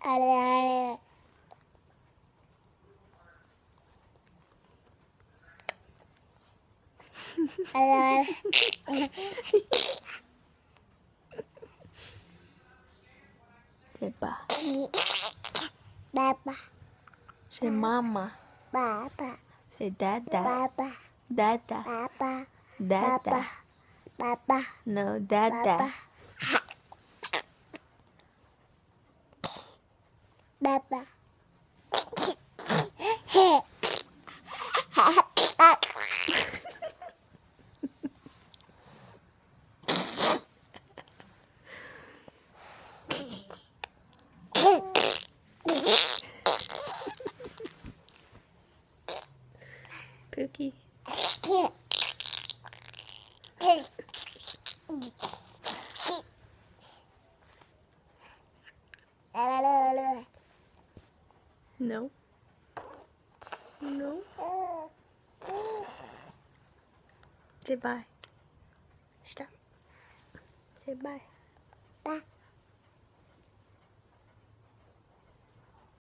Say ba. Papa. Say mama. Papa. Say dada. Papa. Dada. Papa. Dada. Papa. No, dada. Papa. Pookie. No. No. Say bye. Stop. Say bye. Bye.